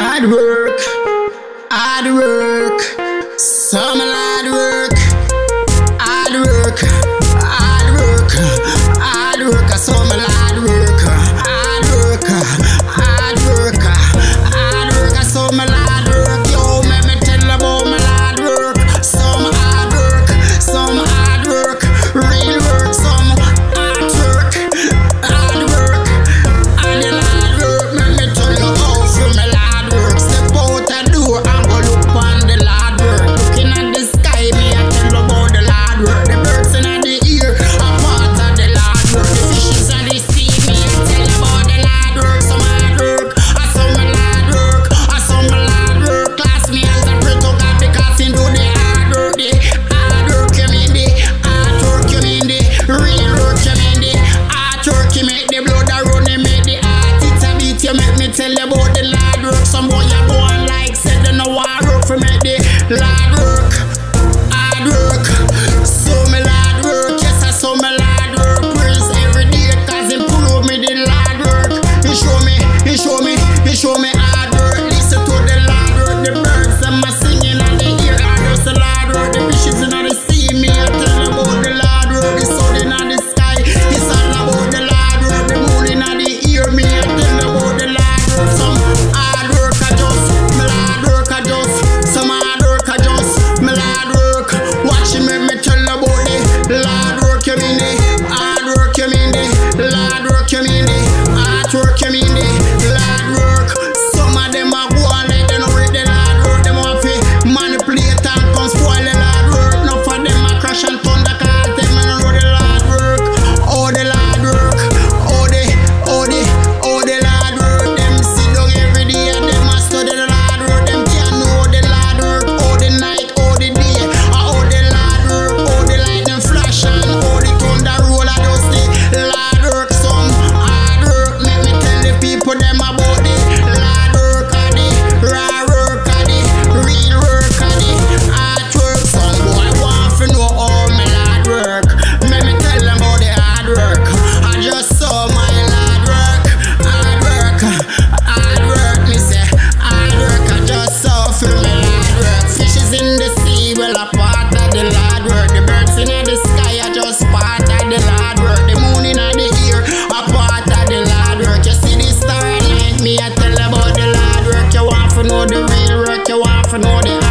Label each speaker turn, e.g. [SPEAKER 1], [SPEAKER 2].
[SPEAKER 1] Hard work, some hard work, hard work, hard work, hard work, some hard work, hard work, hard work, hard work, some hard work. Yo, let me tell you about my hard work. Some hard work, real work, some hard work, and the hard work. Let me tell you how from my hard work. Step out the door and go look on the hard work. Looking at the sky, me I tell you about the hard work. The birds in the ear are part of the hard work. The fishes in the sea, me I tell you about the hard work. Some hard work, some hard work, some hard work. Class me as a pray to God because he do the hard work. The hard work you mean the hard work you mean the real work you mean the hard work you make the blood a run, you make the heart it a beat. You make me tell you about the hard work. Some boy you go on like said they no hard work for make the hard work. Hard work, so me hard work. Yes I saw me hard work. Praise every day cause him prove me the hard work. He show me hard work. Listen to the hard work. The birds them a singing and the ear are just the hard work. The fishes in the sea, me I tell you about the hard work. The sun in the sky, it's all about the hard work. The moon in the ear, me I tell you about the hard work. Some hard work I just, me hard work I just, some hard work I just, me hard work. Watch me tell you about the hard work you mean the hard work you mean the hard work you mean the hard work you mean the hard work. Some of them a go on like they don't read the hard work. Them want to manipulate and come spoil the hard work. Enough of them a crash and thunder cause them a know the hard work. Oh the hard work, oh the hard work. Them sit down every day and them a study the hard work. Them can't know the hard work. Oh the night, oh the day, oh the hard work. Oh the lightning flash and oh the thunder roll. I just the hard work. Some hard work. Let me tell the people them about the hard work and the raw work and the real work and the hard work. Some boy want to know all my hard work. Let me tell them about the hard work. I just saw my hard work, hard work. Me say hard work. I just saw for my hard work. Fishes in the sea, well a part of the hard work. The birds in the sky are just part of the hard work. The moon in the ear are part of the hard work. You see the star at night, me I tell about the hard work. You want to know the real work, you want to know the